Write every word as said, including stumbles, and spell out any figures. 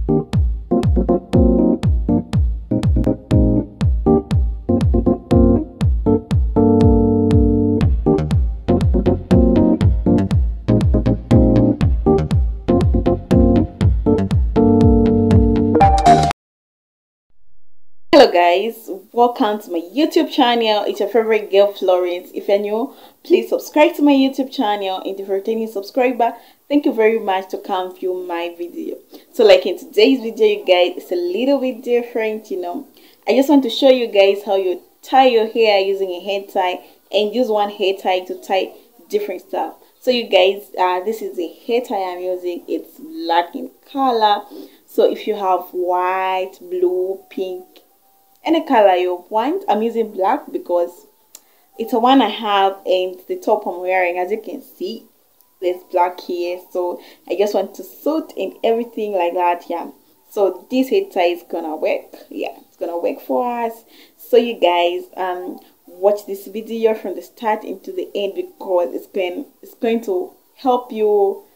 Hello guys, welcome to my YouTube channel. It's your favorite girl Florence. If you're new, please subscribe to my YouTube channel, and if you're returning subscriber, thank you very much to come view my video. So like in today's video, you guys, it's a little bit different, you know. I just want to show you guys how you tie your hair using a hair tie, and use one hair tie to tie different stuff. So you guys, uh, this is a hair tie I'm using. It's black in color. So if you have white, blue, pink, any color you want, I'm using black because it's the one I have, and the top I'm wearing, as you can see, there's black here. So I just want to suit and everything like that. Yeah, so this hair tie is gonna work. Yeah, it's gonna work for us. So you guys, um watch this video from the start into the end, because it's going it's going to help you